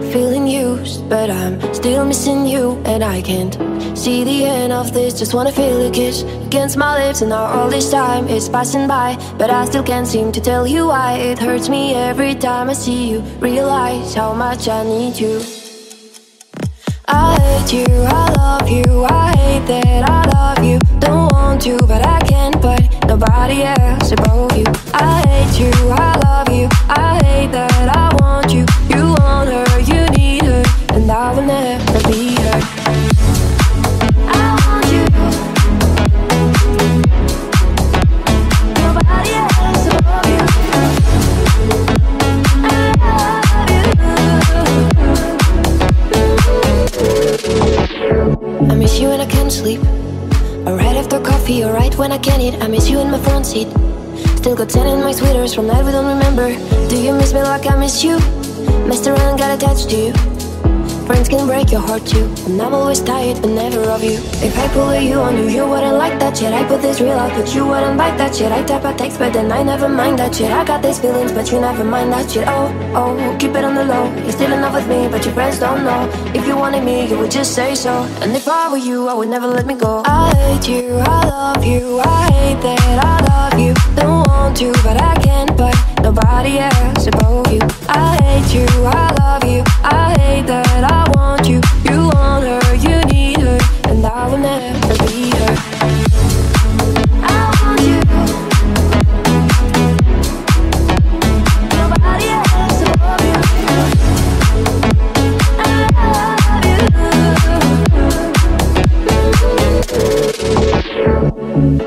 feeling used, but I'm still missing you. And I can't see the end of this. Just wanna feel a kiss against my lips. And now all this time is passing by, but I still can't seem to tell you why. It hurts me every time I see you, realize how much I need you. I hate you, I love you, I hate that I love you. Don't want to, but I can't, but nobody else above you. I hate you, I love you, I hate that I want you. You want her, you need her, and I will never be her. I want you, nobody else above you. I miss you when I can't sleep, or right after coffee, or right when I can't eat. I miss you in my front seat. Still got 10 in my sweaters from night we don't remember. Do you miss me like I miss you? Messed around, got attached to you. Friends can break your heart too, and I'm always tired but never of you. If I pull a you on you, you wouldn't like that shit. I put this real out, but you wouldn't like that shit. I type a text, but then I never mind that shit. I got these feelings, but you never mind that shit. Oh, oh, keep it on the low. You're still in love with me, but your friends don't know. If you wanted me, you would just say so. And if I were you, I would never let me go. I hate you, I love you, I hate that I love you. Don't want to, but I can't, but nobody else above you. I hate you, I love you, I hate that I want you. You want her, you need her, and I will never be her. I want you, nobody else above you. I love you.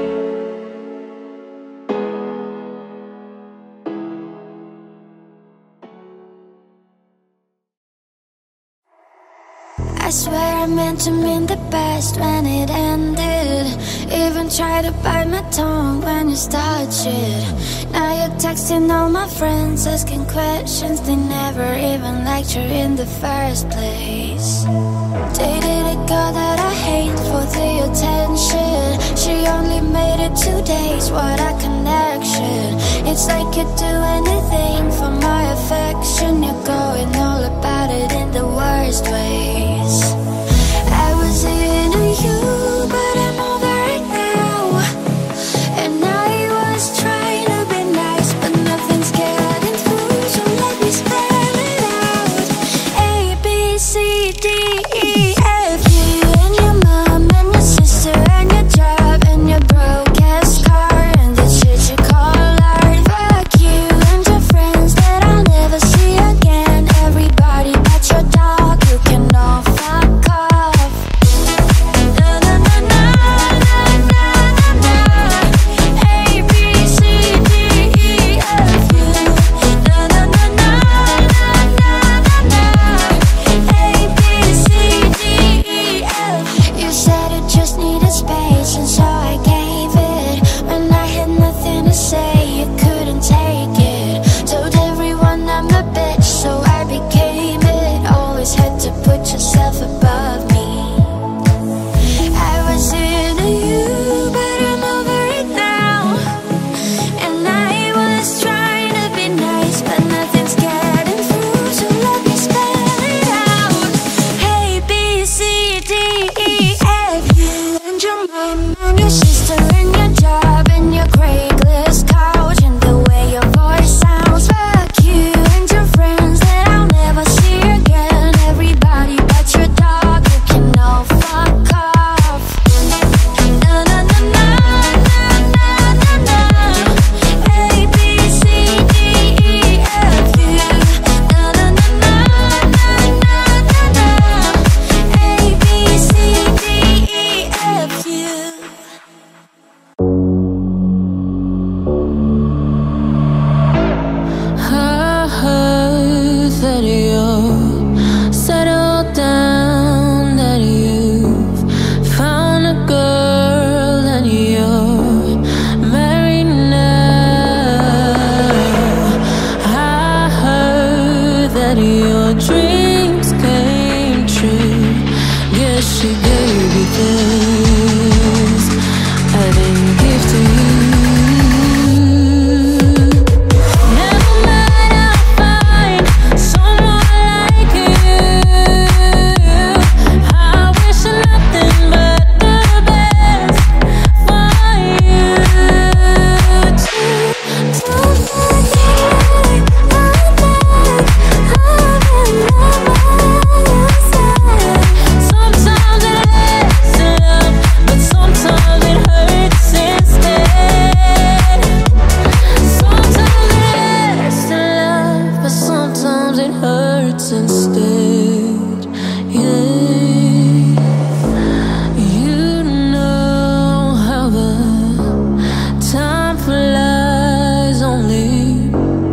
I swear I meant to mean the best when it ended. Even tried to bite my tongue when you started shit. Now you're texting all my friends, asking questions. They never even liked you in the first place. Dated a girl that I hate for the attention. She only made it 2 days, what a connection. It's like you'd do anything for my affection. You're going all about it in the worst ways. I was into you, but I'm over it now. And I was trying to be nice, but nothing's getting through, so let me spell it out. A, B, C, D, E, F. You and your mom and your sister and your job and your broke ass car and the shit you call art. Fuck you and your friends that I'll never see again. Everybody but your dog, you can all fuck off. Na na na na na na na na. A, B, C, D, E, F, U. Na na na na na na na na. A, B, C, D, E, F. You said you just needed space, and so I gave it. When I had nothing to say, you couldn't take it. Told everyone I'm a bitch, so I became it. Always had to put yourself above me. I was into you, but I'm over it now. And I was trying to be nice, but nothing's getting through, so let me spell it out. Hey, B, C, D, E, F. You and your mom and your sister and your job and your Craigslist couch and the way your voice sounds. Fuck you and your friends that I'll never see again. Everybody but your dog, you can all fuck off. Na na na na na na na na. A, B, C, D, E, F, U. Na na na na na na na na. A, B, C, D, E, F, U. I heard that you settled down, that you've found a girl and you're married now. I heard that your dreams came true. Guess she gave you things I didn't give to you. Never mind, I'll find someone like you. hurts instead. Yeah, you know how the time flies. Only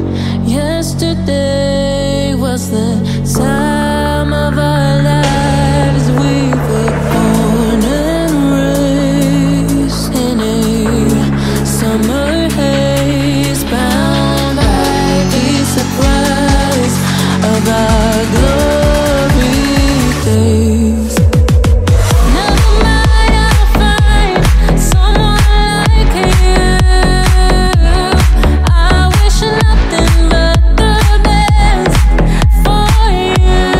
yesterday was the time of our lives. We were born and raised in a summer haze, bound by the surprise of our glory days. Never mind, I'll find someone like you. I wish nothing but the best for you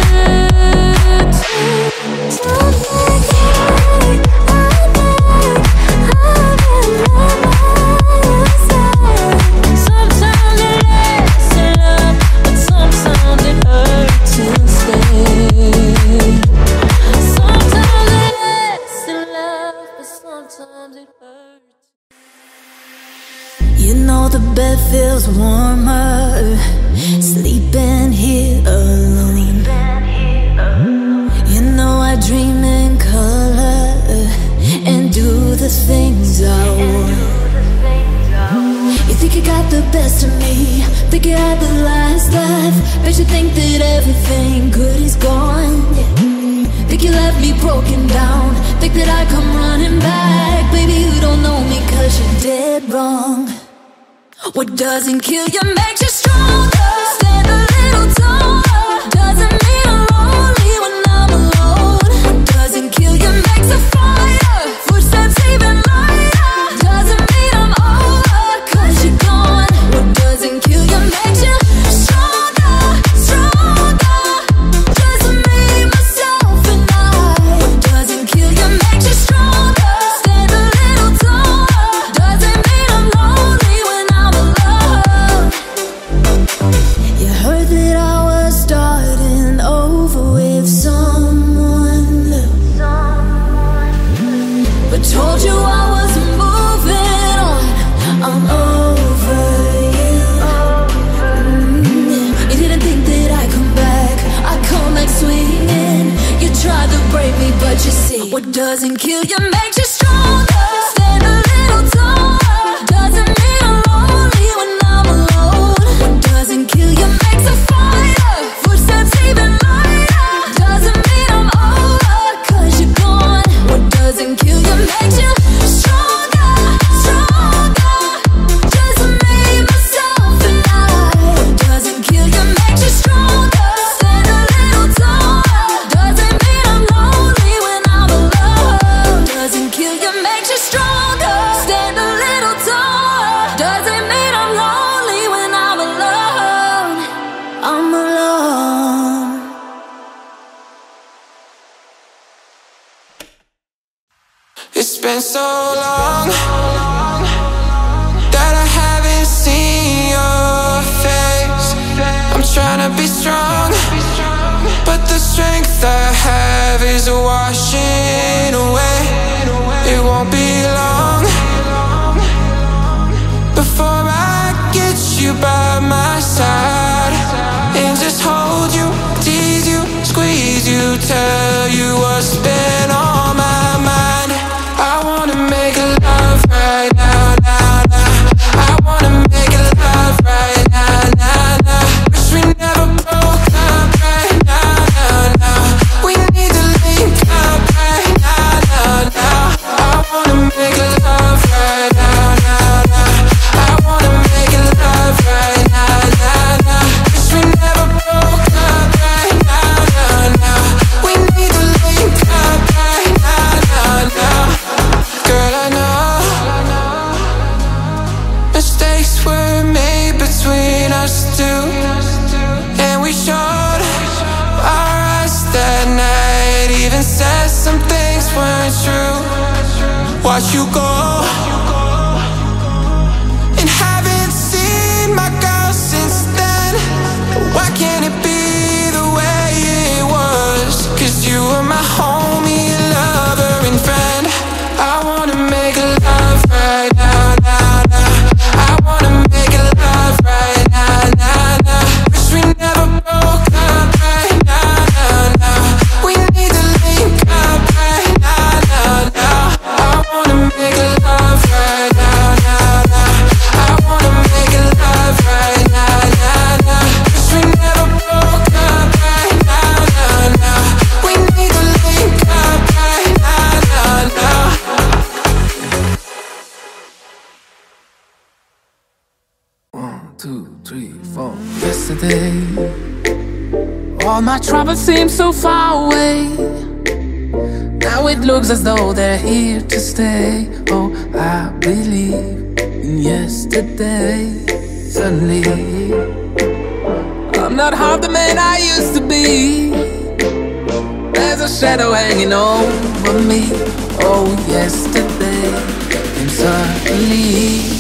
Sometimes it lasts in love, but sometimes it hurts instead. Sometimes it lasts in love, but sometimes it hurts. You know the bed feels warmer sleeping here alone. You know I dream in color and do the things I want. You think you got the best of me, think you had the last laugh. Bet you think that everything good is gone. Think you left me broken down, think that I come running back. Baby, you don't know me 'cause you're dead wrong. What doesn't kill you makes you stronger. Stand a little taller. Doesn't mean I'm lonely when I'm alone. What doesn't kill you makes a fire. Footsteps even lighter. Doesn't mean I'm over 'cause you're gone. What doesn't kill you makes you stronger, stronger. Just me, myself and I. What doesn't kill you makes you stronger. Stand a little taller. Doesn't mean I'm lonely when I'm alone. You heard that I was starting over with someone new, but told you I wasn't moving on. I'm over you. You didn't think that I'd come back. I come back swinging. You tried to break me, but you see, what doesn't kill you makes you stronger. Stand a little taller. Doesn't mean I'm lonely when I'm alone. What doesn't kill you makes a fire. Footsteps even lighter. Doesn't mean I'm over 'cause you're gone. What doesn't kill you makes you stronger, stronger. Just me, myself and I. What doesn't kill you makes you stronger. Stand a little taller. Doesn't mean I'm lonely when I'm alone. Doesn't kill you makes you stronger. Stand a little taller. Doesn't mean I'm lonely when I'm alone. I'm alone. It's been so long that I haven't seen your face. I'm trying to be strong, but the strength I have is washing away. It won't be long before I get you by my side and just hold you, tease you, squeeze you, tell you what's been on my mind. I wanna make love right now, now, now. I wanna make love right now, now, now. Wish we never broke up right now, now, now. We need to link up right now, now, now. I wanna make love right now, now, now. I wanna make love right now, now, now. Wish we never broke up right now, now, now. We need to link up right now, now, now. Girl, I know mistakes were made between us two, and we showed our eyes that night. Even said some things weren't true. Watch you go and haven't seen my girl since then. Why can't it be the way it was? 'Cause you were my homie, lover and friend. I wanna make love right now, now, now. I wanna make love right now, now, now. Wish we never broke up right All my troubles seem so far away. Now it looks as though they're here to stay. Oh, I believe in yesterday. Suddenly I'm not half the man I used to be. There's a shadow hanging over me. Oh, yesterday and suddenly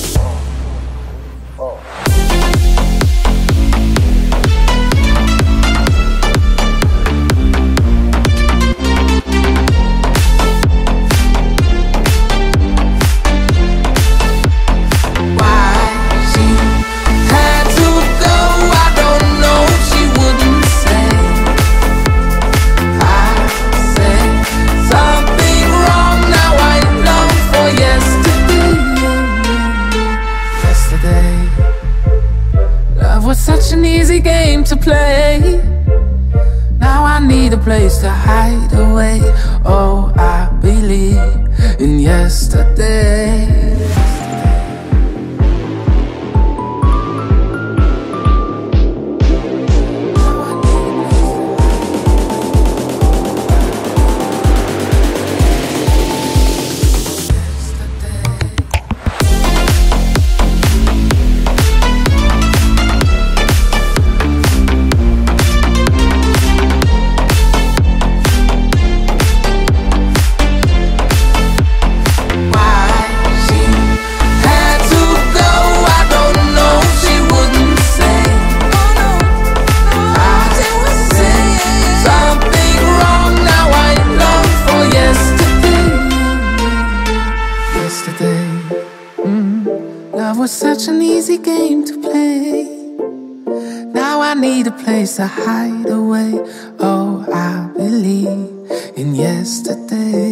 such an easy game to play. Now I need a place to hide away. Oh, I believe in yesterday. Such an easy game to play. Now I need a place to hide away. Oh, I believe in yesterday.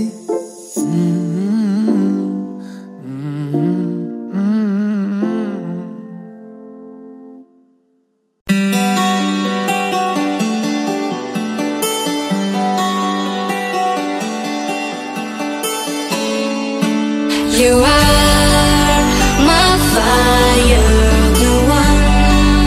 You are my fire, the one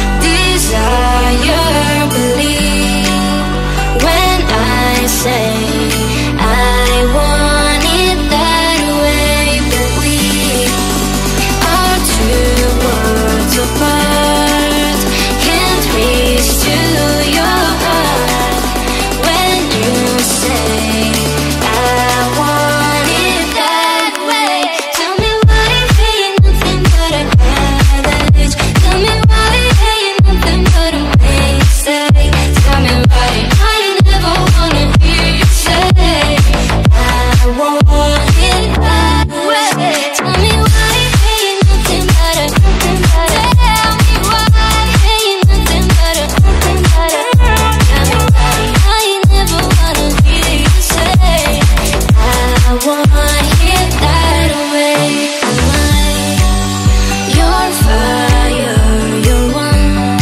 desire. Believe when I say I want it that way. But we are two worlds apart. Can't reach to your heart when you say I want it that way. Tell me why you ain't nothing but a adage. Tell me why you ain't nothing but a mistake. Tell me why I never wanna hear you say I want it that way. Tell me why you ain't nothing but a, nothing but a. Tell me why you ain't nothing but a, nothing but a. Tell me why I never wanna hear you say I want it that way. Am I your fire, your one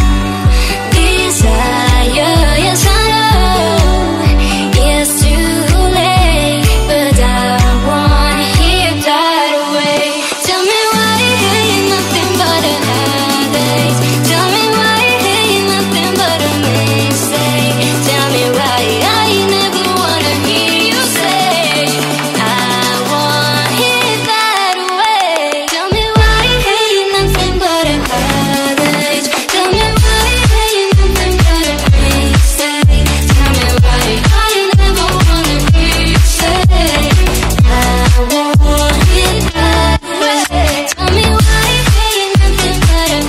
desire? Yes, I know it's too late, but I want it that way. Tell me why it ain't nothing but a headache. Tell me why it ain't nothing but a mistake. Tell me why I never wanna hear you say I want it that way. Tell me why it ain't nothing but a headache. Tell me why it ain't nothing but a mistake. Tell me why I never wanna hear you say I want it that way. Tell me why it ain't nothing but a,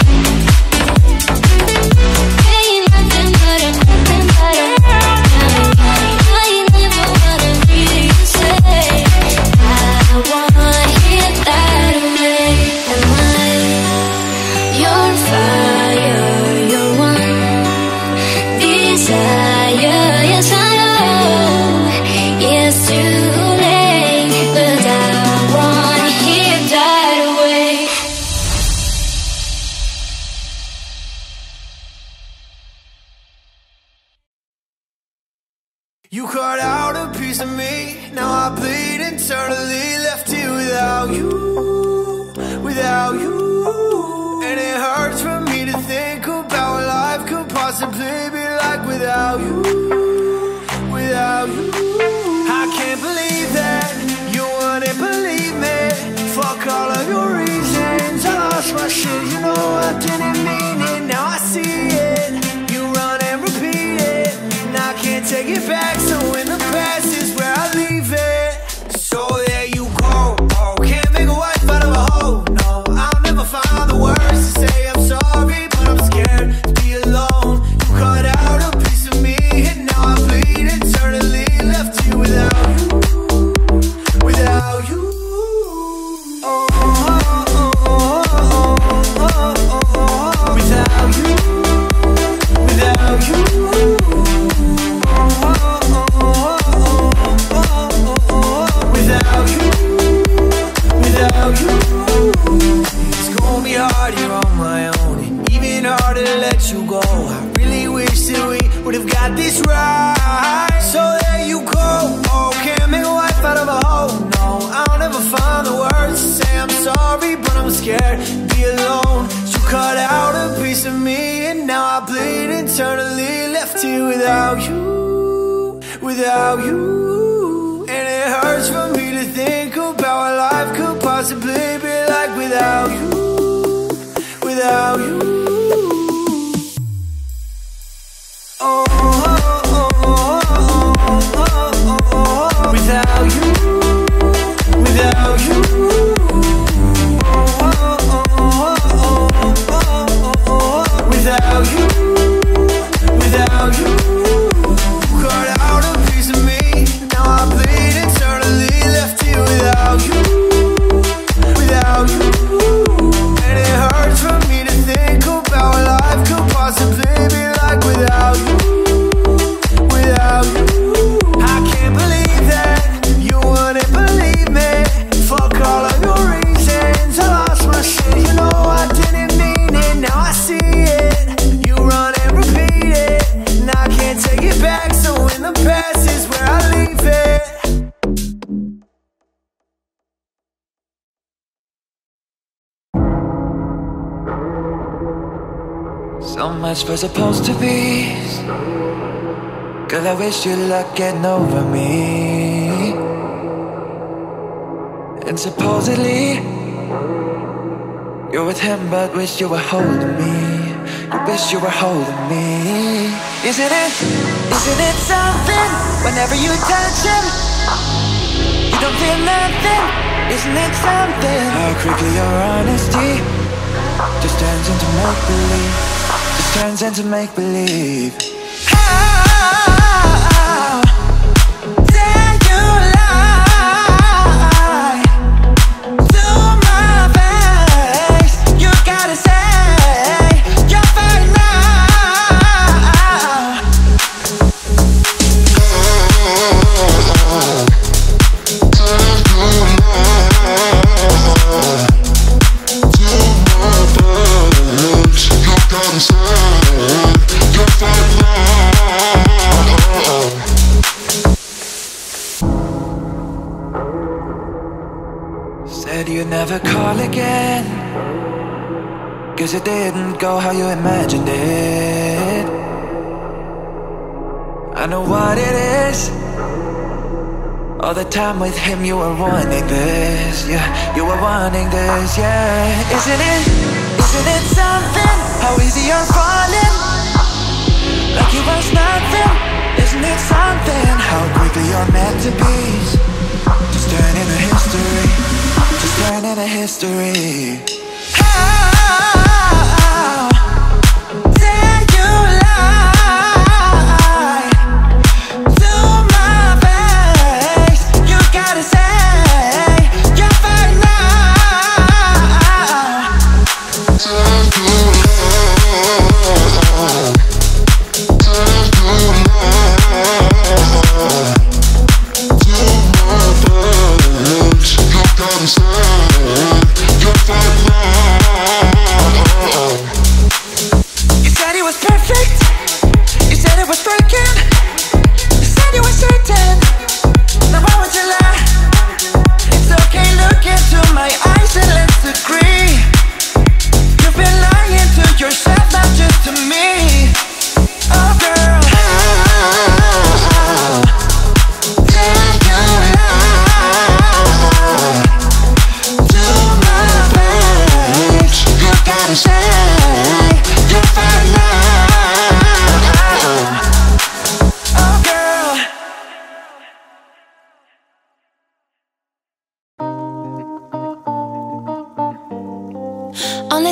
ain't nothing but a, nothing but a. Tell me why I never wanna hear you say I want it that way. Am I your fire, your one desire? Yes, I know it's too late, but I want it that way. You cut out a piece of me, now I bleed internally. Left here without you, without you. And it hurts for me to think about what life could possibly be like without without you, without you. I can't believe that you wouldn't believe me. Fuck all of your reasons, I lost my shit. You know I didn't mean it, now I see it. You run and repeat it, and I can't take it back. So in the past is where I leave it. So there you go, oh, can't make a wife out of a hoe. No, I'll never find the words to say I'm sorry, but I'm scared to be alone. You cut out a piece of me, and now I bleed internally. Left you without you, without you. Oh, oh, oh, oh, oh, oh, oh. Without you, without you. Oh, oh, oh, oh, oh, oh. Without you, without you. It's gonna be hard here on my own, and even harder to let you go. I really wish that we would've got this right. So there you go, oh, can't make a wife out of a hoe. No, I'll never find the words to say I'm sorry, but I'm scared to be alone. You cut out a piece of me, and now I bleed internally. Left here without you, without you. And it hurts for me to think about what life could possibly be like without you, without you. Oh, oh, oh, oh, oh, oh, oh. Without you, without you. Oh, oh, oh, oh, oh, oh. Without you, without you. Cut out a piece of me, now I bleed internally. Left here without you, without you. And it hurts for me to think about what life could possibly be like without you, without you. I can't believe that you wouldn't believe me. Fuck all of your reasons, I lost my shit. You know I didn't mean it, now I see it. You run and repeat it, and I can't take it back. So in the past is where I leave it. So much was supposed to be. Girl, I wish you luck getting over me. And supposedly you're with him, but wish you were holding me. You wish you were holding me. Isn't it something? Whenever you touch him, you don't feel nothing. Isn't it something? How quickly your honesty just turns into make-believe. Just turns into make-believe. How dare you lie to my face? You gotta say you're fine now. Said you'd never call again, 'cause it didn't go how you imagined it. I know what it is. All the time with him you were wanting this. Yeah, you were wanting this, yeah. Isn't it something? How easy you're falling, like you was nothing. Isn't it something? How quickly you're meant to be. Just turn into history. Just turn into history. How dare you lie to my face? You gotta say you're fine now. You're fine now.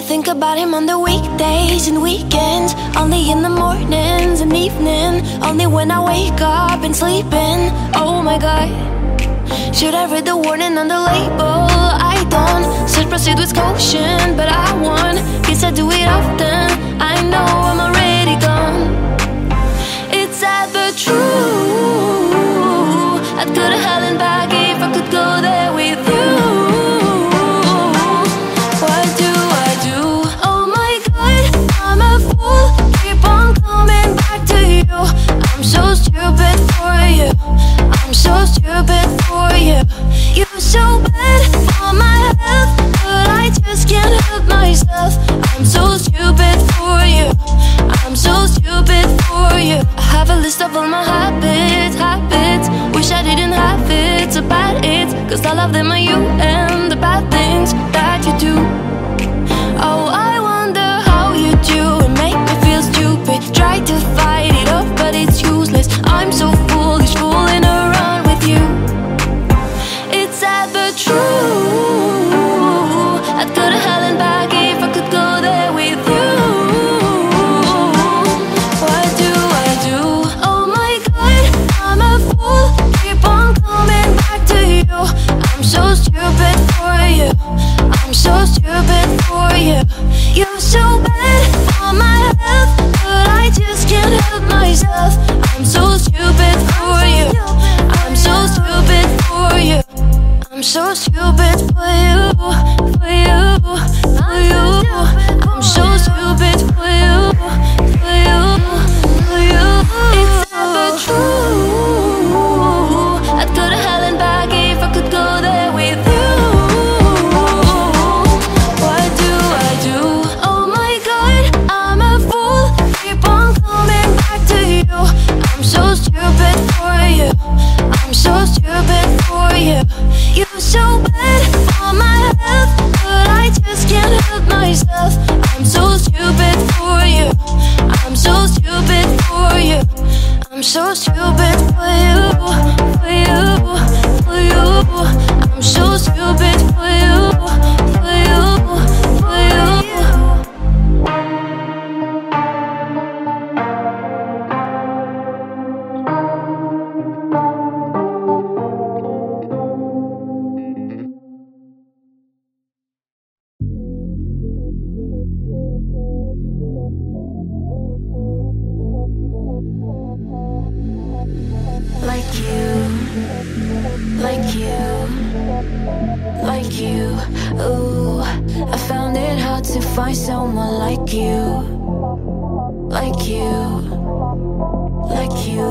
think about him on the weekdays and weekends. Only in the mornings and evening. Only when I wake up and sleeping. Oh my god, should I read the warning on the label? I don't. Said proceed with caution, but I won. Guess I do it often. I know I'm already gone. It's sad but true. I'd go to hell and back if I could go there with you. What do I do? Oh my god, I'm a fool. Keep on coming back to you. I'm so stupid for you. I'm so stupid for you. You're so bad for my health, but I just can't help myself. I'm so stupid for you. I'm so stupid for you. I have a list of all my habits. Wish I didn't have it, so bad it's cause all of them are you and the bad things that you do. Oh, I wonder how you do and make me feel stupid. Try to fight it off, but it's useless. I'm so foolish, fooling around with you. It's sad but true. I'd go to hell and back if I could go there with you. What do I do? Oh my god, I'm a fool. Keep on coming back to you. I'm so stupid for you. I'm so stupid for you. You're so bad for my health, but I just can't help myself. I'm so stupid for you. I'm so stupid for you. I'm so stupid for you, for you, for you. I'm so stupid for you, for you, for you. It's sad but true. I'd go to hell and back if I could go there with you. What do I do? Oh my god, I'm a fool. Keep on coming back to you. I'm so stupid for you. I'm so stupid for you. You're so bad for my health, but I just can't help myself. I'm so stupid for you. I'm so stupid for you. I'm so stupid for you, for you, for you. I'm so stupid for you, for you, for you. Like you, like you, like you. Ooh, I found it hard to find someone like you, like you, like you.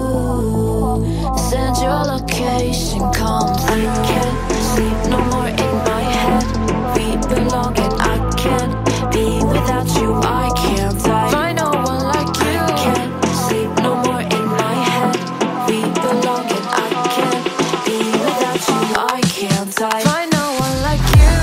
Send your location, come through. I can't sleep no more in my head. We belong and I can't be without you. I can't die. Find no one like you. I can't sleep no more in my head. We belong and I can't be without you. I can't die. Find no one like you.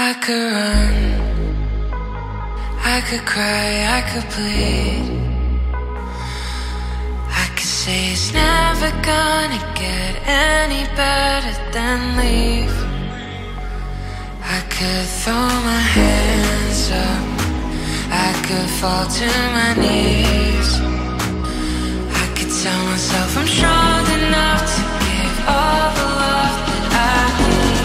I could run, I could cry, I could plead. I could say it's never gonna get any better than leave. I could throw my hands up, I could fall to my knees. I could tell myself I'm strong enough to give all the love that I need.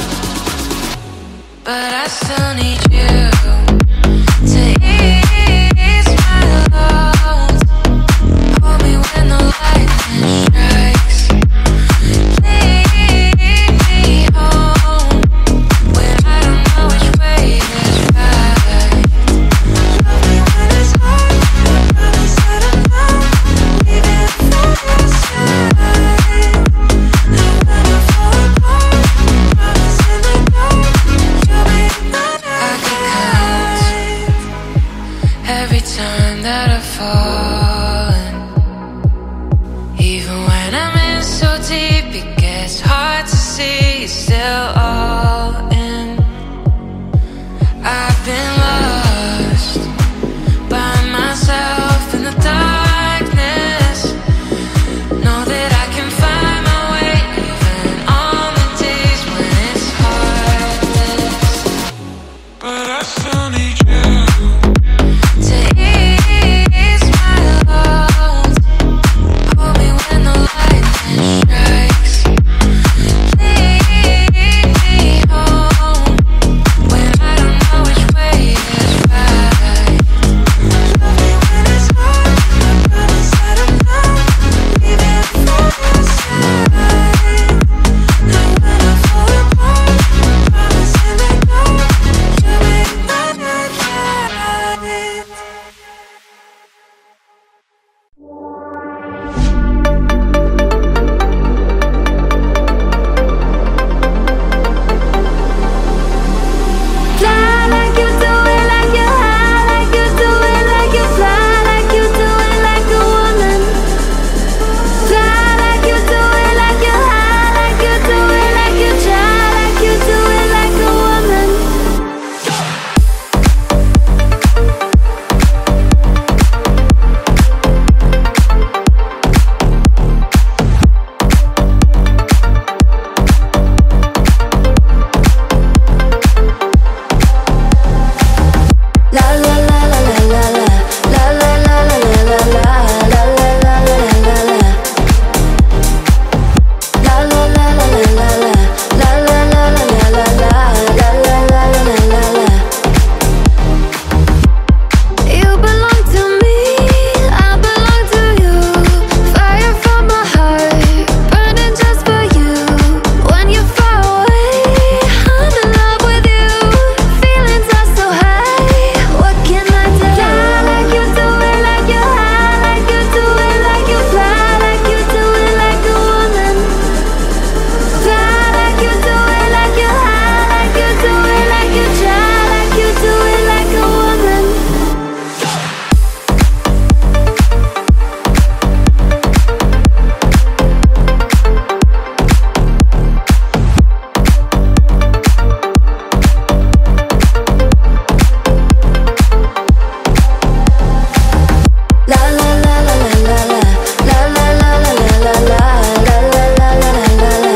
But I still need you to ease my load. Hold me when the lightning strikes. Lead me home when I don't know which way is right. Love me when it's hard, promise that I'm not leaving for your side. And when I fall apart, promise in the dark you'll be my night. Every time that I've fallen, even when I'm in so deep, it gets hard to see you're still all in. I've been lost by myself in the darkness. Know that I can find my way even on the days when it's heartless. But I still need you to ease my load. Hold me when the lightning strikes. Lead me home when I don't know which way is right. Love me when it's hard, I promise that I'm not leaving for your side. And when I fall apart, promise in the dark you'll make my night right. Fly like you do it, like you high, like you do it, like you fly, like you do it, like a woman. Fly like you do it, like you high, like you do it, like you try, like you do it, like a woman. La la la la la la la la la la la la la la la la la la la la. La la la la la la la la la la la la la la la la. You belong to me, I belong to you. Fire from my heart, burning just for you. When you're far away, I'm in love with you. Feelings are so high, what can I do? Fly like you do it, like you high, like you do it, like you fly, like you do it, like a woman. Fly like you do it, like you high, like you do it, like you try, like you do it, like a woman. La la la la la la la la la la la la la la la la la la la la.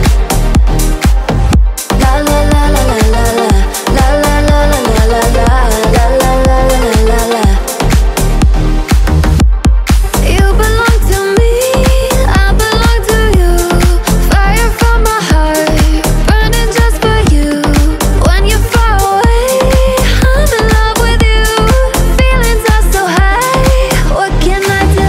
La la la la la la la la la la la la la la la. You belong to me, I belong to you. Fire from my heart, burning just for you. When you're far away, I'm in love with you. Feelings are so high, what can I do?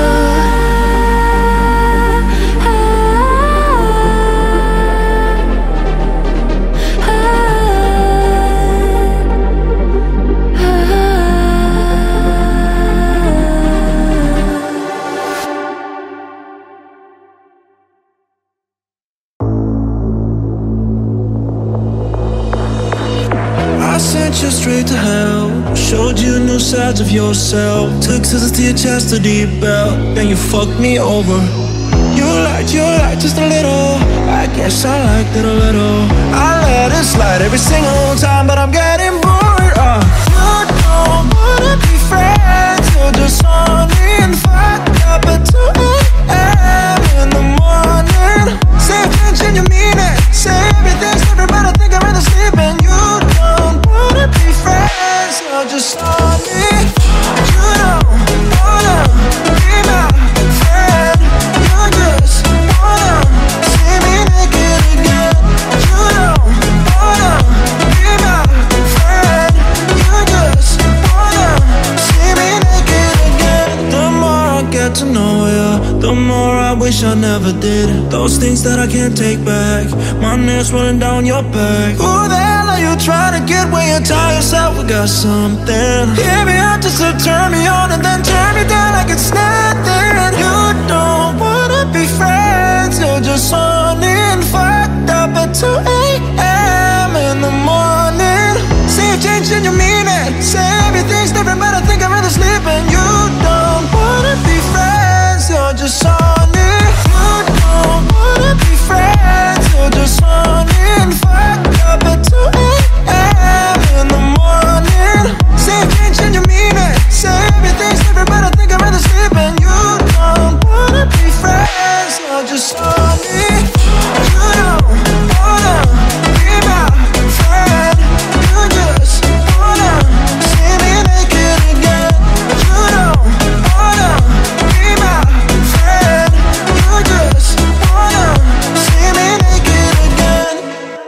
I sent you straight to hell, showed you new sides of yourself. Took scissors to your chastity belt, then you fucked me over. You lied just a little. I guess I liked it a little. I let it slide every single time, but I'm getting bored. You don't wanna be friends, you're just horny and fucked up at 2 a.m. in the morning. Say attention, you mean it. Say everything's different, but I think I'd rather sleep. And you don't wanna be friends, you're just horny. You don't wanna be my friend, you just wanna see me naked again. You don't wanna be my friend, you just wanna see me naked again. The more I get to know you, the more I wish I never did. Those things that I can't take back, my nails running down your back. Who the hell are you trying to get when you tell yourself we got something? Hit me up just to turn me on and then turn me down like it's nothing. You don't wanna be friends, you're just horny and fucked up at 2 a.m. in the morning. Say you've changed and you mean it. Say everything's different, but I think I'd rather sleep. And you don't wanna be friends, you're just horny. You don't wanna be friends, you're just horny and fucked up at 2 a.m. in the morning. Say you've changed and you mean it. Say everything's different, but I think I'd rather sleep. And you don't wanna be friends, you're just horny. You don't wanna be my friend, you just wanna see me naked again. You don't wanna be my friend, you just wanna see me naked again.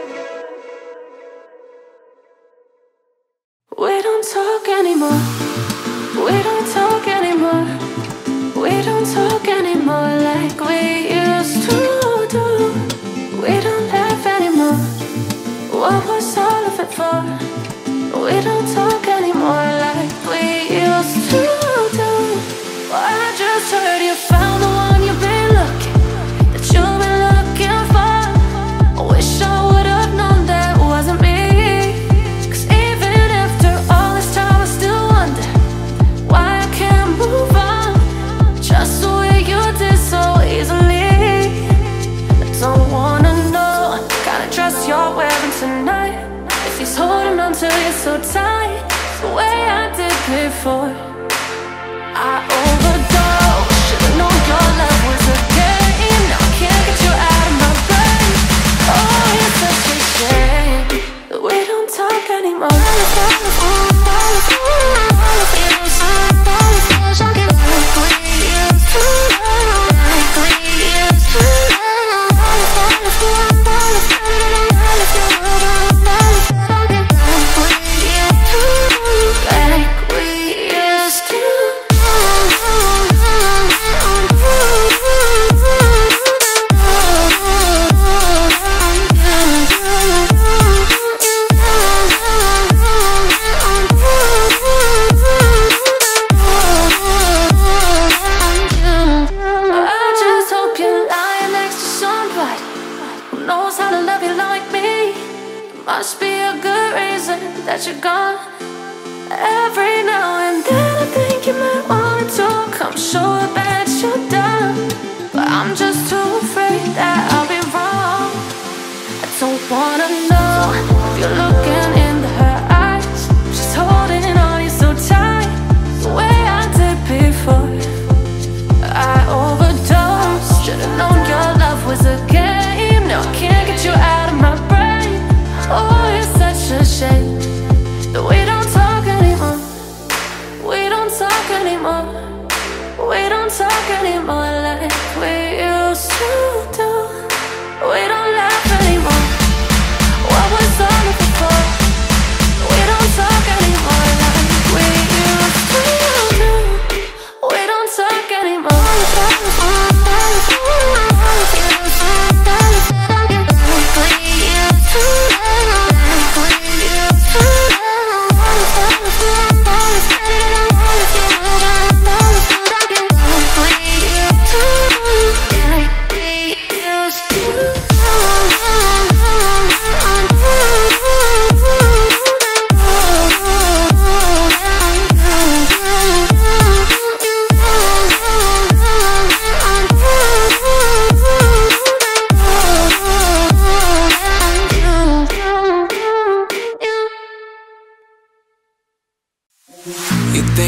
We don't talk anymore. We don't talk anymore. We don't talk anymore like we used to do. We don't laugh anymore. What was all of it for? We don't talk anymore like we used to do. Well, I just heard you found the one you've been looking, that you've been looking for. I wish I would've known that wasn't me. 'Cause even after all this time I still wonder why I can't move on just the way you did so easily. I don't wanna know what kind of dress you're wearing tonight, if he's holding on to you so tight the way I did before. I overdosed, should've known your love was a game. Now I can't get you out of my brain. Oh, it's such a shame that we don't talk anymore. Must be a good reason that you're gone. Every now and then I think you might want to come show up that you're done, but I'm just too afraid that I'll be wrong. I don't wanna know if you're looking into her eyes, she's holding on you so tight the way I did before. I overdosed, should've known your love was a game. Now I can't get you out of my brain. Oh, it's such a shame that we don't talk anymore. We don't talk anymore. We don't talk anymore like we used to do. We don't laugh anymore. What was all of it for? We don't talk anymore like we used to do. We don't talk anymore.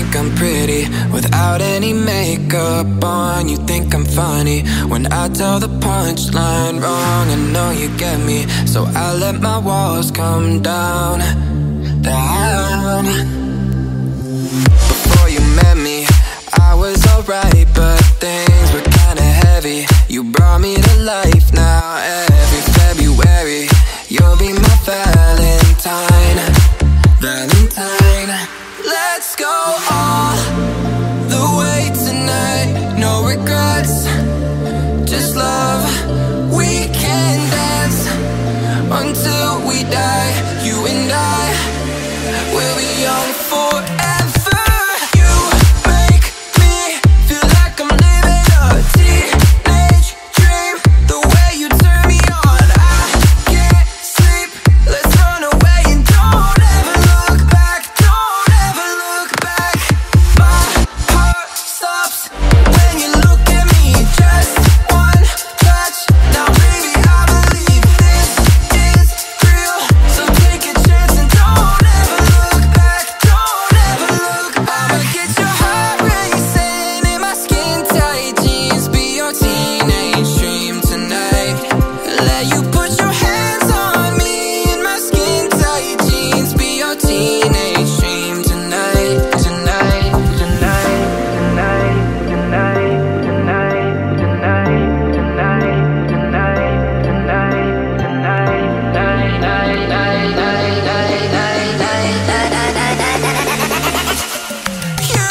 think I'm pretty without any makeup on. You think I'm funny when I tell the punchline wrong. I know you get me, so I let my walls come down, down. Before you met me, I was alright, but things were kinda heavy. You brought me to life now. Every February, you'll be my Valentine, Valentine. Let's go all the way tonight. No regrets, just love. We can dance until we die. You and I will be young forever. You make me feel like I'm living a teenage dream. The way you turn me on, I can't sleep. Let's run away and don't ever look back. Don't ever look back. My heart stops when you look at me. Just one touch. Now baby, I believe this is real. So take a chance and don't ever look back. Don't ever look back. I'ma get your heart racing in my skin tight jeans. Be your teenage dream tonight. Let you put your hands on me in my skin tight jeans. Be your teenage dream tonight, tonight, tonight, tonight, tonight, tonight, tonight, tonight, tonight, tonight, tonight, night, night, night, night, night, night, night, night, night, night, night. You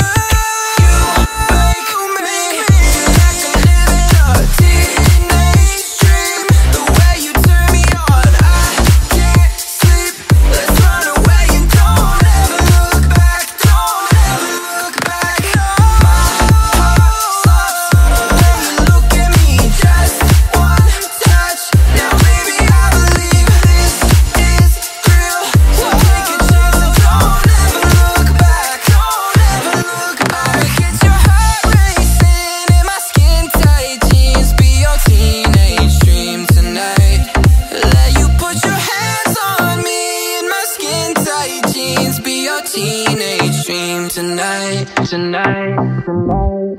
make me feel like I'm living a teenage dream. The way you turn me on, I can't sleep. Let's run away and don't ever look back. Don't ever look back. My heart stops when you look at me. Just one touch. Now baby, I believe this is real. So take a chance and don't ever look back. Don't ever look back. I'ma get your heart racing in my skin tight jeans. Be your teenage dream tonight. Let you put your hands on me in my skin tight jeans. Be your teenage dream tonight, tonight, tonight.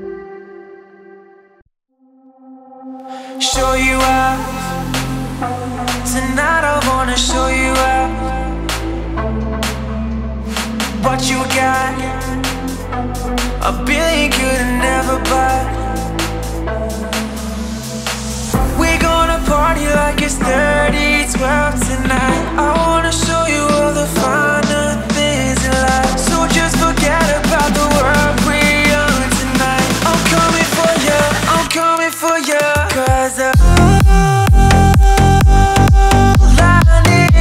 Show you out tonight. I wanna show you out what you got. A billion could never buy. We're gonna party like it's 30-12 tonight. I wanna show you all the finer things in life. So just forget about the world we own tonight. I'm coming for you, I'm coming for you. 'Cause all I need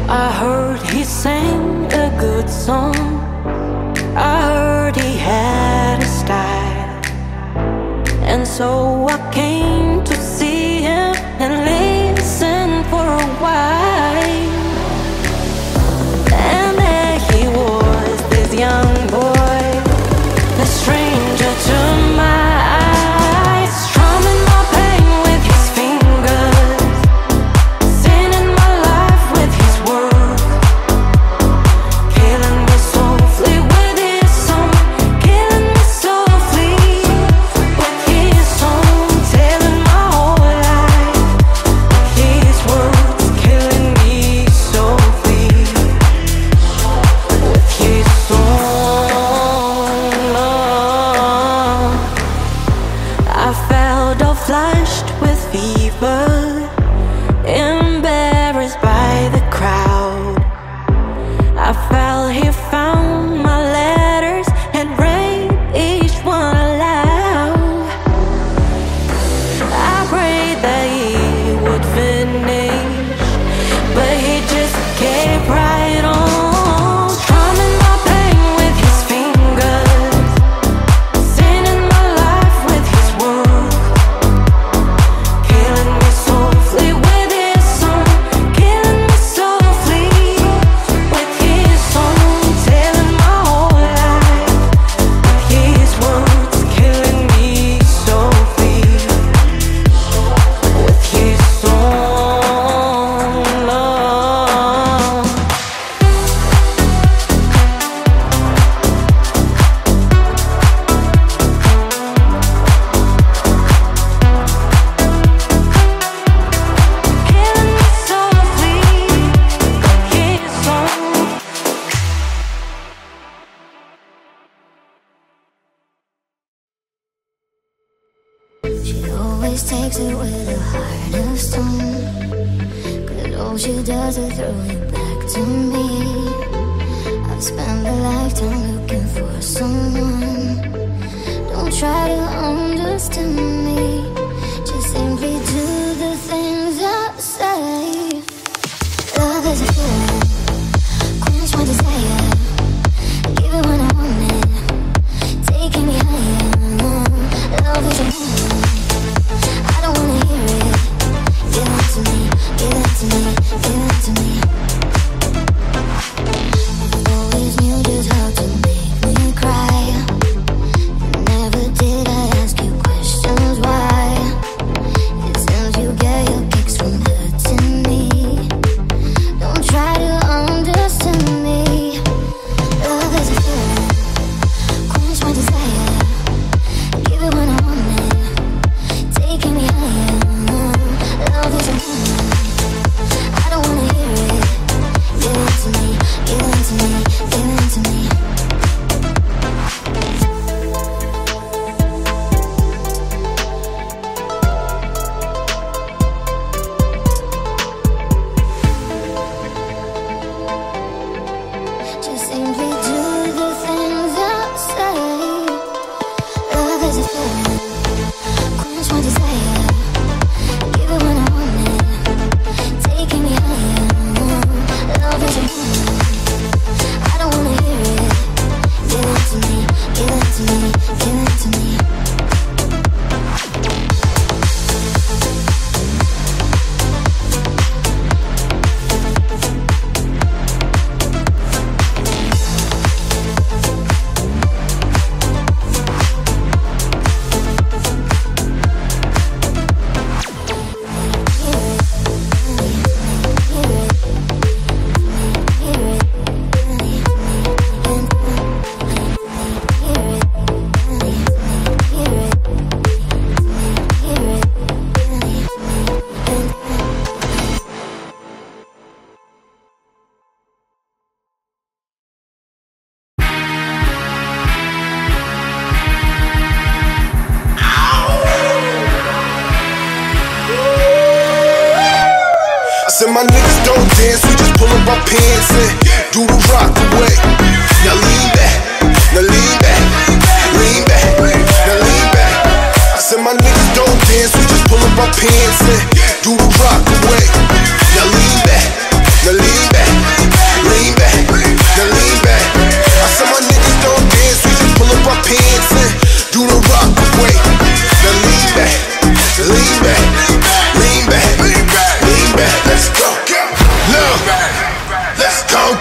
I heard he sang a good song. I heard he had a style, and so I came to see him and listen for a while. And there he was, this young boy, a stranger to my eyes, strumming my pain with his fingers, singing my life with his words, killing me softly with his song, killing me softly with his song, telling my whole life with his words, killing me softly with his song. I felt all flushed with fever, embarrassed by the crowd. I felt he found my letters and read each one aloud. I prayed that he would finish, but he just kept right on, strumming my pain with his fingers, singing my life with his words, killing me softly with his song, killing me softly with his song, telling my whole life with his words, killing me softly with his song. Killing me softly with his song. She always takes it with a heart of stone, 'cause all she does is throw it back to me. I've spent a lifetime looking for someone. Don't try to understand me, just simply do the things I say. Love is a feeling, quench my desire, give it when I want it, taking me higher. Love is a feeling, I don't wanna hear it. Give it to me, give it to me, give it to me. You always knew just how to make me cry. Never did I ask you questions why. It seems you get your kicks from hurting me. Don't try to understand me. Love is a feeling, quench my desire, give it when I want it, taking me higher. Love is a feeling, I don't wanna hear it. Give it to me, give it to me, give it to me. Just simply do the things I say. Love is a feeling, quench my desire, give it when I want it, taking me higher. Love is a feeling, I don't wanna hear it. Give it to me, give it to me, give it to me. Said my niggas don't dance, we just pull up our pants and do the rock away. Now lean back, now lean back, lean back, now lean back. I said my niggas don't dance, we just pull up our pants and do the rock away. Now lean back, now lean back.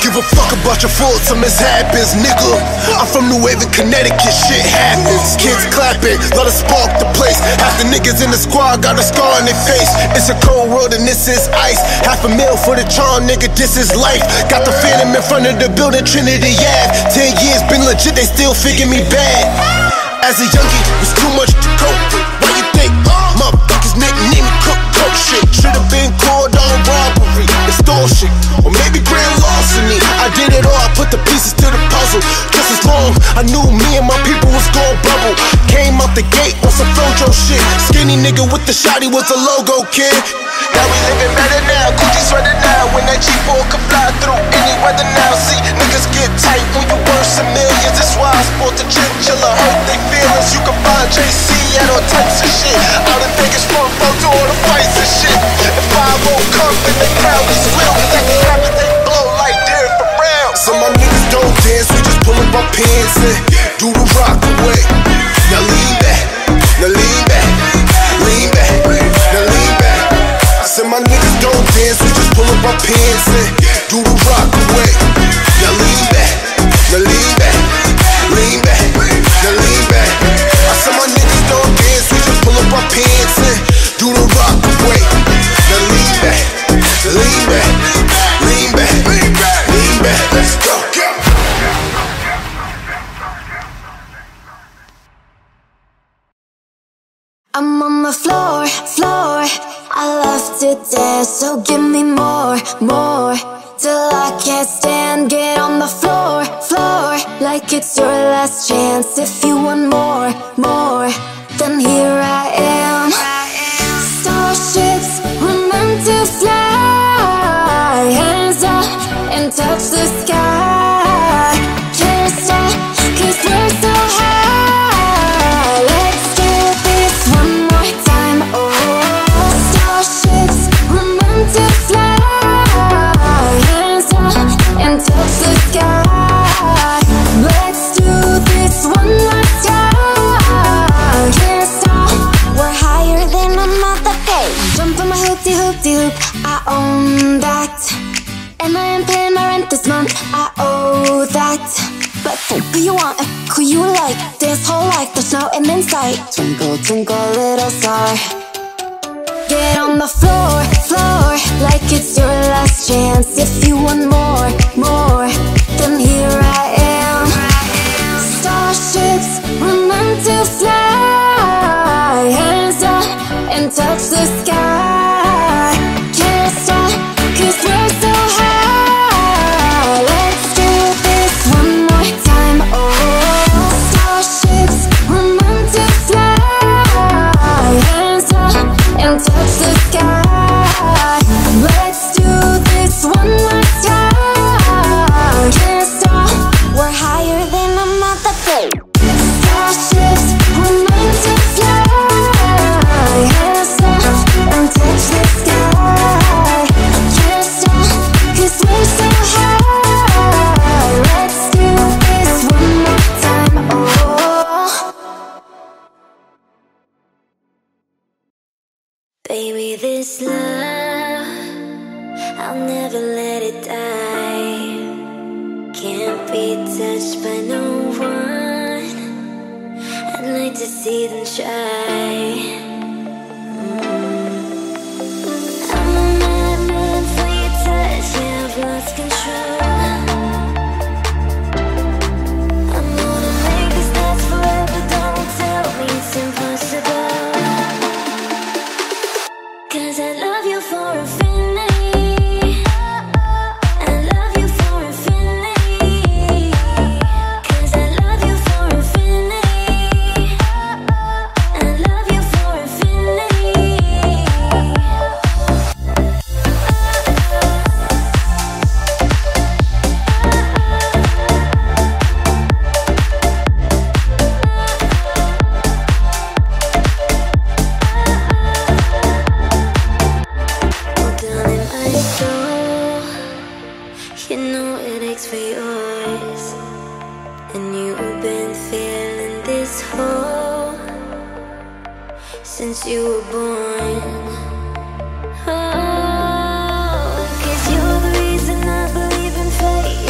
give a fuck about your faults or mishaps, nigga. I'm from New Haven, Connecticut, shit happens. Kids clapping, let us spark the place. Half the niggas in the squad got a scar on their face. It's a cold world and this is ice. $500,000 for the charm, nigga, this is life. Got the Phantom in front of the building, Trinity Ave. 10 years been legit, they still figure me bad. As a youngie, was too much to cope with. What you think? Motherfuckers nickname me cook shit. Should've been called on robbery, extortion, or maybe grand larceny. I did it all, I put the pieces to the puzzle. Just as long I knew me and my people was gon' bubble. Came out the gate on some Flojo shit. Skinny nigga with the shotty was a logo kid. Now we living better now, Gucci sweater now. When that G4 can fly through any weather now. See, niggas get tight when you worth some millions. That's why I sport the chinchilla, hurt they feelings. You can find JC at all types of shit. Out in Vegas, front row to all the fights and shit. If 5-0 come, then they proudly swill. Cause I can rap it, they blow like Derek for round. Some of my niggas don't dance, we just pull up our pants and do the rock away. Now lean back, now lean back, lean back, now lean back. I said my niggas don't dance, we just pull up our pants and do the rock away. Now lean back, now lean back, lean back, now lean back. I said my niggas don't dance, we just pull up our pants and do the rock away. Now lean back, lean back, lean back, lean back, lean back. Let's go. I'm on the floor, floor. I love to dance, so give me more, more. Till I can't stand, get on the floor, floor. Like it's your last chance. If you want more, more, then here I am. Starships were meant to fly. Hands up and touch the sky. Can't stop, cause we're so high. Let's do this one more time. Oh, starships were meant to fly. Hands up and touch the sky. Let's do this one more time. Can't stop, we're higher than a motherfucker. Jump on my hoopty hoopty hoop, I own that. And I am paying my rent this month, I owe that. But who you want and who you like, this whole life there's no end in sight. Twinkle, twinkle, little star. Get on the floor, floor. Like it's your last chance. If you want more, more, then here I am. Starships were meant to fly. Hands up and touch the sky. Can't stop, cause we're so high. Let's do this one more time. Oh, starships were meant to fly. Hands up and touch the sky. Let's do this one more time. Can't stop, we're higher than a motherfucker. Starships were meant to fly. Hands up and touch the sky. Can't stop, cause we're so high. Let's do this one more time. Oh, baby, this love, I'll never let it die. Can't be touched by no one. I'd like to see them try. I'm a madman for your touch, yeah, I've lost control. I'm gonna make this last forever, don't tell me it's impossible. Cause I love you for infinity. I love you for infinity. Cause I love you for infinity. I love you for infinity. Down in my soul, you know it aches for yours. And you've been feeling this hole since you were born. Oh, cause you're the reason I believe in fate.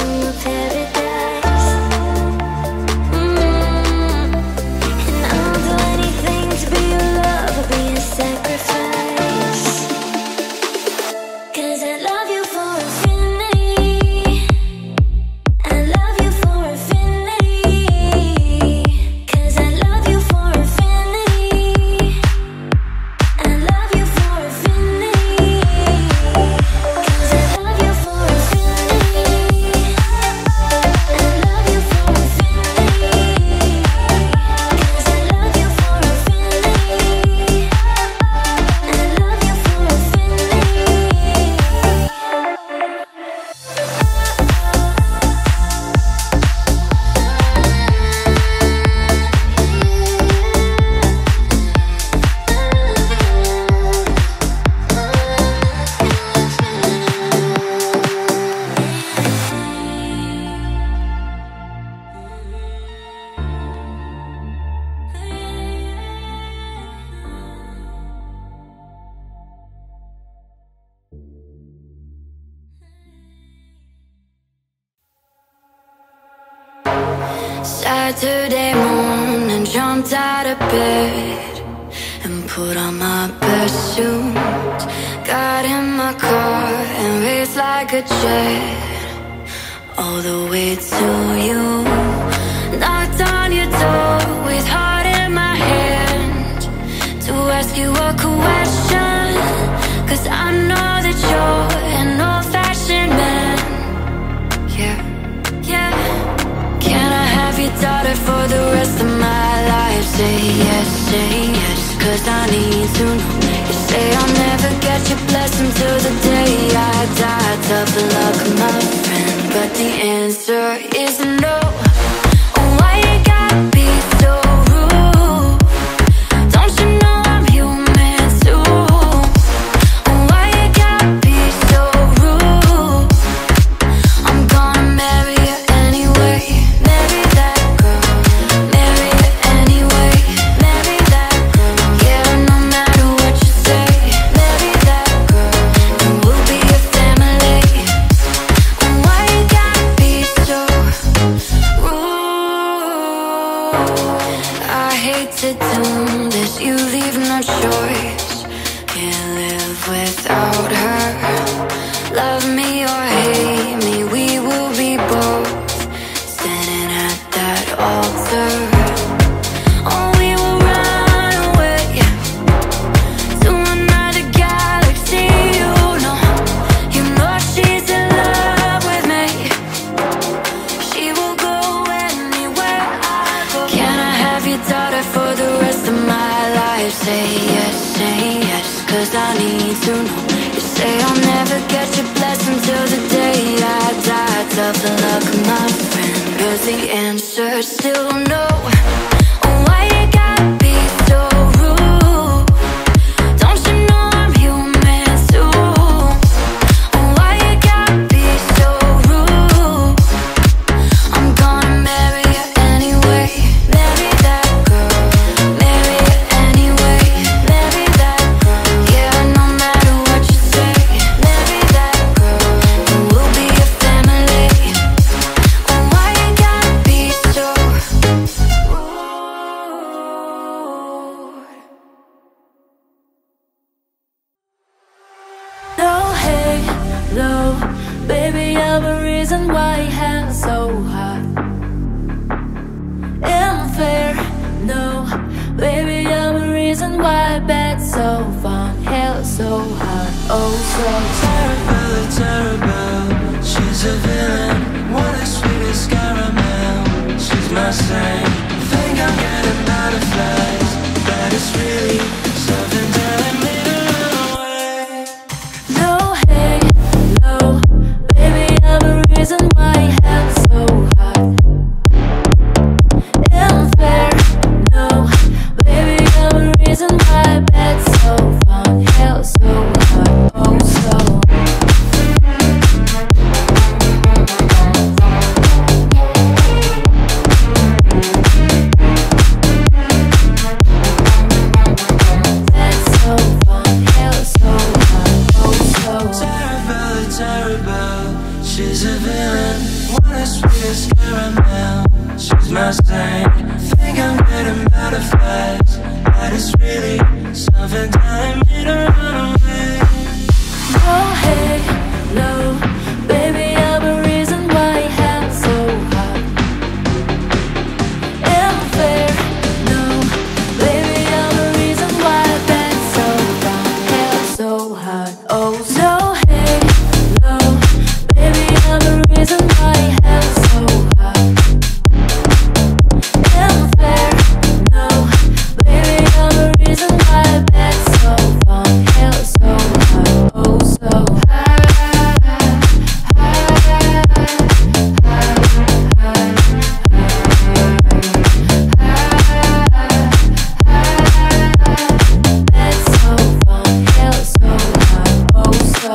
Saturday morning, jumped out of bed and put on my best suit. Got in my car and raced like a jet all the way to you. Knocked on your door with heart in my hand to ask you a question, 'cause I know that you're an old-fashioned man. Yeah, yeah. Can I have your daughter for the rest of my life? Say yes, 'cause I need to know. You say I'll never get your blessing till the day I die. Tough luck, my friend, but the answer is no. Why you gotta be so rude? Don't you know I'm human too? Why you gotta be so rude? I'm gonna marry you anyway. Marry that girl. Marry you anyway. Marry that girl. Yeah, no matter what you say. Marry that girl, and we'll be a family. Why you gotta be so rude? I hate to do this, you leave no choice. Can't live without her. Love me or hate me, we will be both standing at that altar. Oh, we will run away to another galaxy. You know she's in love with me. She will go anywhere I go. Can I have your daughter for the rest of my life? Say yes, 'cause I need to know. You say I'll never get your blessing till the day I die. Tough luck, my friend, 'cause the answer's still no. Why you gotta be so rude? Don't you know I'm human too? Why you gotta be so rude? I'm gonna marry you anyway. Marry that girl. Marry you anyway. Marry that girl. Yeah, no matter what you say. Marry that girl, and we'll be a family. Why you gotta be so rude? No, hey, no, baby, I'm a reason why hands so hot. Unfair, no, baby, I'm a reason why bed's so fun, hell so hot, oh so Terrible, terrible, she's a villain. What a sweet as caramel. She's my saint. Think I'm getting butterflies, but it's really something telling me to run away. No, hey, no, baby, I'm a reason why hands so hot. Unfair, no, baby, I'm a reason why bed's so fun, hell so hot, oh so. Bed's so fun, hell so hot, oh so. Terrible, terrible, she's a villain. What a sweet as caramel. She's my saint. Think I'm getting butterflies, but it's really something telling me to run away. No, hey, no, baby, I'm a reason why hands so hot. Unfair, no, baby, I'm a reason why bed's so fun, hell so hot, oh so. Hey, no, baby, I'm a reason why hands so hot. Unfair, no, baby, I'm a reason why bed's so fun, hell so hot, oh so. Bed's so fun, hell so hot, oh so.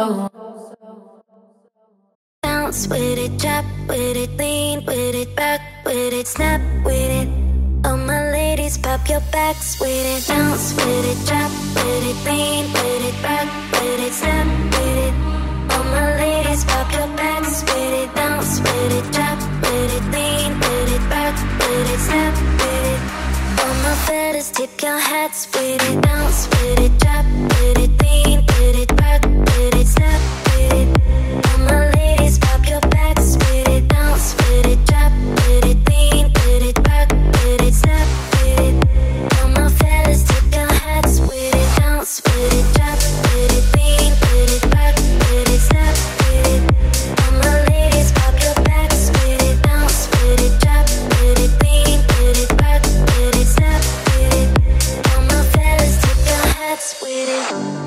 Bounce with it, drop with it, lean with it, back with it, snap with it. All my ladies, pop your backs with it. Bounce with it, drop with it, lean with it, back with it, snap with it. All my ladies, pop your backs with it. Bounce with it, drop with it, lean with it, back with snap with it. On my feathers, tip your hats with it. Bounce with it, drop with it, lean with it, rock with it, snap with it. All my ladies, pop your backs with it. Bounce with it, drop with it, lean with it, rock with it, snap with it. All my fellas, tip your hats with it. Bounce with it, drop with it, lean with it, rock with it, snap with it. All my ladies, pop your backs with it. Bounce with it, drop with it, lean with it, rock with it, snap with it. All my fellas, tip your hats with it.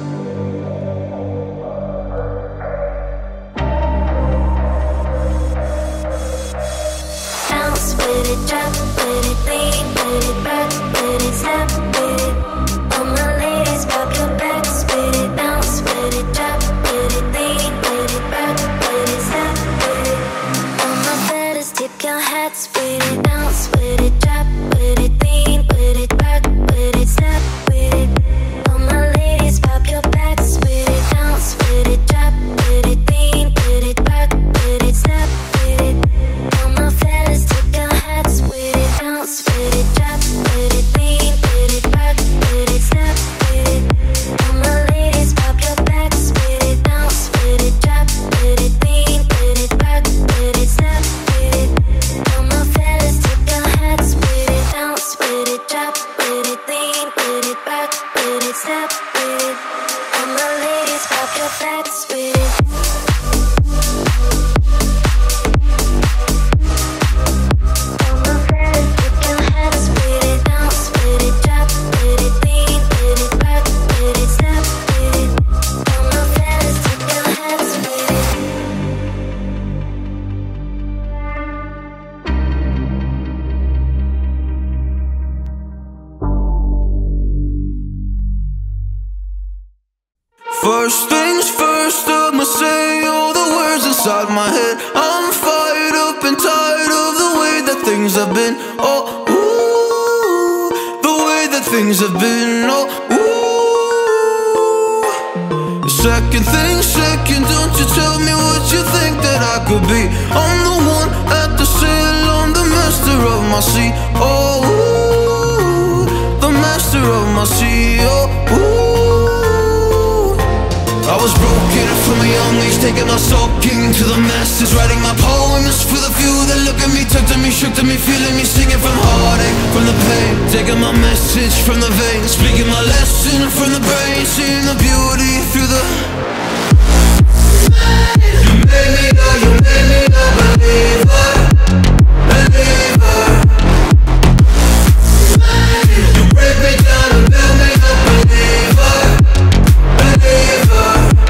Bounce with it, drop with it, lean with it, rock with it, snap with it. All my ladies, pop your backs with it. Bounce with it, drop with it, lean with it, rock with it, snap with it. All my fellas, tip your hats with it. Bounce with it, drop with it, lean with it, rock with it, snap with it. All my ladies, pop your backs with it. Bounce with it, drop with it, lean with it, rock with it, snap with it. All my fellas, tip your hats with it. Bounce with it, drop with it, lean with it, rock with it, snap with it. All my ladies, pop your backs with it. Bounce with it, drop with it, lean with it, rock with it, snap with it. All my fellas, tip your hats with it. Bounce with it, drop with it, lean with it, rock with it, snap with it. All my ladies, pop your backs with it. All my fellas, tip your hats with it. Bounce with it, drop with it, lean with it, rock with it, snap with it. All my fellas, tip your hats with it. First things first, I'ma say all the words inside my head. I'm fired up and tired of the way that things have been. Oh, ooh, the way that things have been. Oh, ooh. Second thing second, don't you tell me what you think that I could be. I'm the one at the sail, I'm the master of my sea. Oh, ooh, the master of my sea. Oh, ooh. I was broken from a young age, taking my soaking to the masses, writing my poems for the few that look at me, talk to me, shook to me, feeling me, singing from heartache, from the pain, taking my message from the veins, speaking my lesson from the brain, seeing the beauty through the. You made me a believer, believer. You break me down and build me a believer, believer.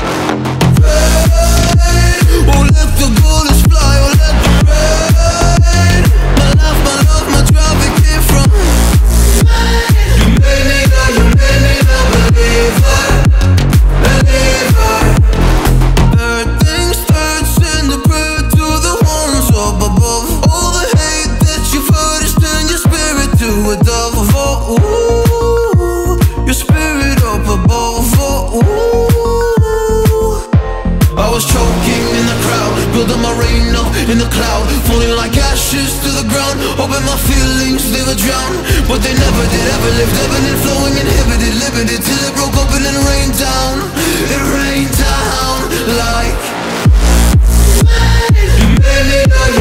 Oh, let the bullets fly, oh, let them rain. My life, my drive, it came from. You made me a believer, believer. Third things third, send a prayer to the ones up above. All the hate that you've heard is turn your spirit to a dove. Oh, ooh, your spirit up above. Oh, ooh. I was choking in the crowd, building my rain up in the cloud, falling like ashes to the ground, hoping my feelings they would drown, but they never did, ever lived, ebbing and flowing, inhibited, limited, till it broke open and rained down. It rained down like. You made me